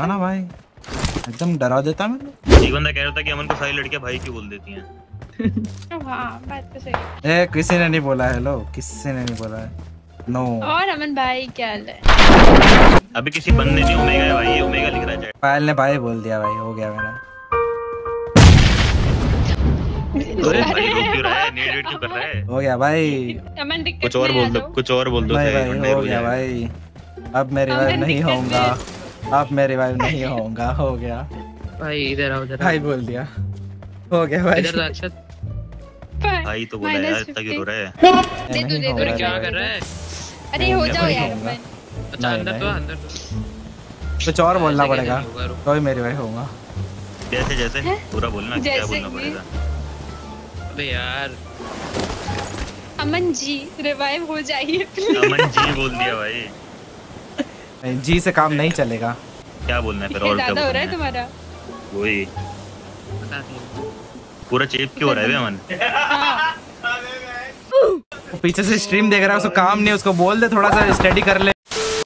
हाँ ना भाई, एकदम डरा देता मैं। एक बंदा कह रहा था कि अमन को सारी लड़कियां भाई क्यों बोल देती हैं। हाँ बात तो सही है। किसी ने नहीं बोला हेलो, किसी ने नहीं बोला है। नो। और अमन भाई क्या हाल है? अभी किसी बंदे ने ओमेगा है भाई, ये ओमेगा लिख रहा है। पायल ने भाई बोल दिया भाई, हो गया मेरा। अरे भाई रोक क्यों रहा है, नेट वेट क्यों कर रहा है? हो गया भाई। अमन दिक्कत कुछ और बोल दो, कुछ और बोल दो। भाई भाई हो गया भाई, अब मैं रिवाइव नहीं होऊंगा, अब मैं रिवाइव नहीं होऊंगा, हो गया भाई। इधर आओ जरा। भाई बोल दिया, हो गया भाई। इधर अक्षत भाई तो बोला यार, इतना क्यों रो रहा है? दे तू दे अरे क्या कर रहा है? अरे हो जाओ यार अमन। अच्छा अंदर तो अंदर तो कुछ और बोलना पड़ेगा तो ही मेरे भाई होऊंगा। जैसे जैसे पूरा बोलना, क्या बोलना पड़ेगा? अबे यार अमन जी रिवाइव हो जाइए। अमन जी बोल दिया भाई। नहीं, जी से काम नहीं चलेगा। क्या बोलना है फिर? और क्या ज्यादा हो रहा बोलना है है? तुम्हारा? वही बता दिया। पूरा चेप क्यों हो रहा है बे अमन? पीछे से स्ट्रीम देख रहा है, उसको काम नहीं, उसको बोल दे थोड़ा सा स्टडी कर ले।